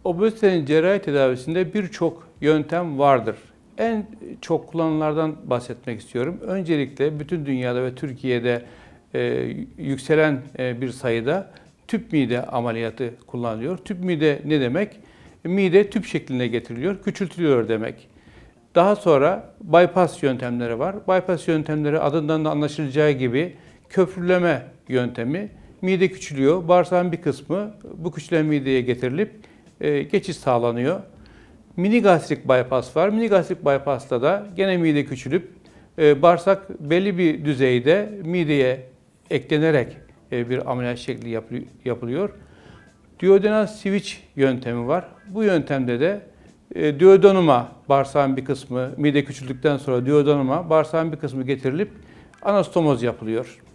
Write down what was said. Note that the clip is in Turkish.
Obezitenin cerrahi tedavisinde birçok yöntem vardır. En çok kullanılanlardan bahsetmek istiyorum. Öncelikle bütün dünyada ve Türkiye'de yükselen bir sayıda tüp mide ameliyatı kullanılıyor. Tüp mide ne demek? Mide tüp şekline getiriliyor, küçültülüyor demek. Daha sonra bypass yöntemleri var. Bypass yöntemleri adından da anlaşılacağı gibi köprüleme yöntemi. Mide küçülüyor, bağırsağın bir kısmı bu küçülen mideye getirilip geçiş sağlanıyor. Mini gastrik bypass var. Mini gastrik bypass'ta da gene mide küçülüp bağırsak belli bir düzeyde mideye eklenerek bir ameliyat şekli yapılıyor. Duodenal switch yöntemi var. Bu yöntemde de duodenuma, bağırsağın bir kısmı, mide küçüldükten sonra duodenuma, bağırsağın bir kısmı getirilip anastomoz yapılıyor.